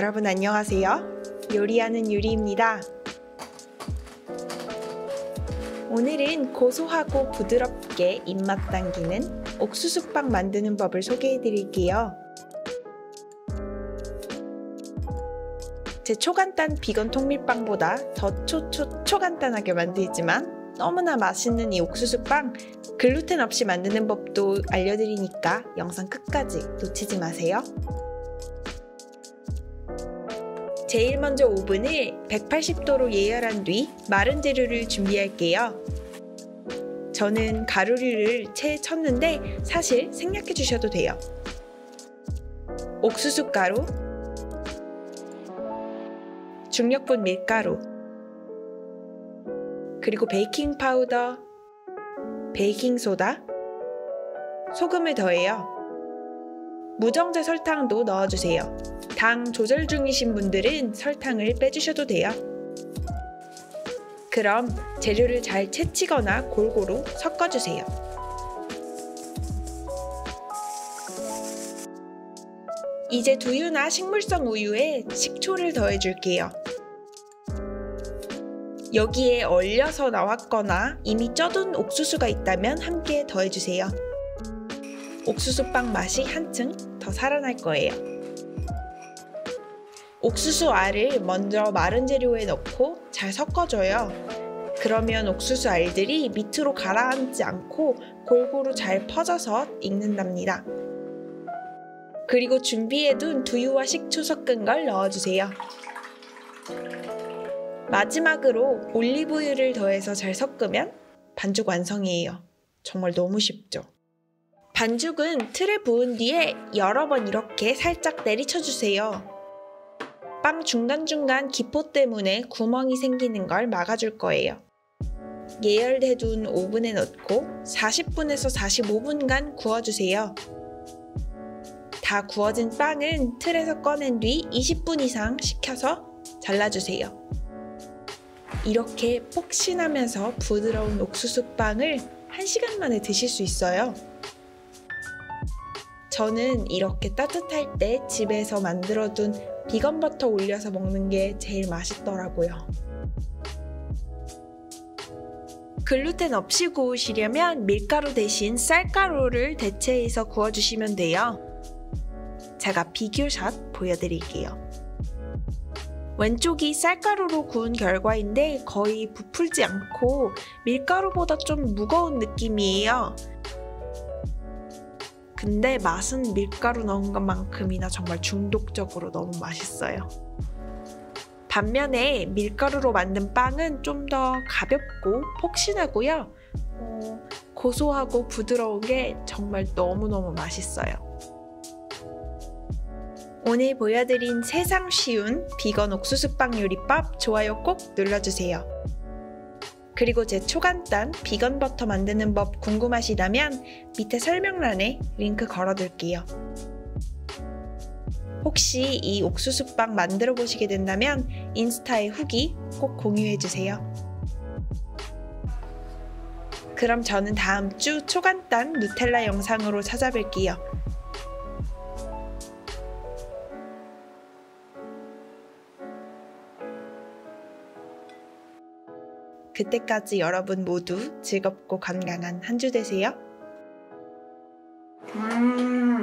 여러분 안녕하세요. 요리하는 유리입니다. 오늘은 고소하고 부드럽게 입맛 당기는 옥수수빵 만드는 법을 소개해 드릴게요. 제 초간단 비건 통밀빵보다 더 초간단하게 만들지만 너무나 맛있는 이 옥수수빵, 글루텐 없이 만드는 법도 알려드리니까 영상 끝까지 놓치지 마세요. 제일 먼저 오븐을 180도로 예열한 뒤 마른 재료를 준비할게요. 저는 가루류를 채 쳤는데 사실 생략해 주셔도 돼요. 옥수수 가루, 중력분 밀가루, 그리고 베이킹 파우더, 베이킹 소다, 소금을 더해요. 무정제 설탕도 넣어주세요. 당 조절 중이신 분들은 설탕을 빼주셔도 돼요. 그럼 재료를 잘 채치거나 골고루 섞어주세요. 이제 두유나 식물성 우유에 식초를 더해줄게요. 여기에 얼려서 나왔거나 이미 쪄둔 옥수수가 있다면 함께 더해주세요. 옥수수빵 맛이 한층 더 살아날 거예요. 옥수수 알을 먼저 마른 재료에 넣고 잘 섞어줘요. 그러면 옥수수 알들이 밑으로 가라앉지 않고 골고루 잘 퍼져서 익는답니다. 그리고 준비해둔 두유와 식초 섞은 걸 넣어주세요. 마지막으로 올리브유를 더해서 잘 섞으면 반죽 완성이에요. 정말 너무 쉽죠? 반죽은 틀에 부은 뒤에 여러 번 이렇게 살짝 내리쳐주세요. 빵 중간중간 기포 때문에 구멍이 생기는 걸 막아줄 거예요. 예열해둔 오븐에 넣고 40분에서 45분간 구워주세요. 다 구워진 빵은 틀에서 꺼낸 뒤 20분 이상 식혀서 잘라주세요. 이렇게 폭신하면서 부드러운 옥수수빵을 1시간 만에 드실 수 있어요. 저는 이렇게 따뜻할 때 집에서 만들어둔 비건 버터 올려서 먹는 게 제일 맛있더라고요. 글루텐 없이 구우시려면 밀가루 대신 쌀가루를 대체해서 구워주시면 돼요. 제가 비교샷 보여드릴게요. 왼쪽이 쌀가루로 구운 결과인데 거의 부풀지 않고 밀가루보다 좀 무거운 느낌이에요. 근데 맛은 밀가루 넣은 것만큼이나 정말 중독적으로 너무 맛있어요. 반면에 밀가루로 만든 빵은 좀 더 가볍고 폭신하고요. 고소하고 부드러운 게 정말 너무너무 맛있어요. 오늘 보여드린 세상 쉬운 비건 옥수수빵 요리법 좋아요 꼭 눌러주세요. 그리고 제 초간단 비건 버터 만드는 법 궁금하시다면 밑에 설명란에 링크 걸어둘게요. 혹시 이 옥수수빵 만들어 보시게 된다면 인스타에 후기 꼭 공유해주세요. 그럼 저는 다음 주 초간단 누텔라 영상으로 찾아뵐게요. 그때까지 여러분 모두 즐겁고 건강한 한 주 되세요.